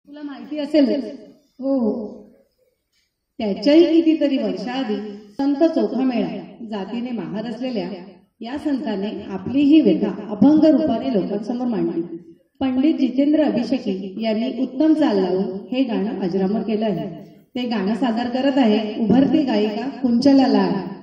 तुला माहिती असेल हो त्याच्याही कितीतरी वर्षाआधी संत चोखामेळा जातीने महार असलेल्या या संतांनी आपली ही व्यथा अभंग रूपाने लोकांसमोर मांडली. पंडित जितेंद्र अभिषेकी यांनी उत्तम चाल लावून हे गाणं अजरामर केलं आहे. ते गाणं सादर करत आहे उभरती गायिका कुंचला लाड.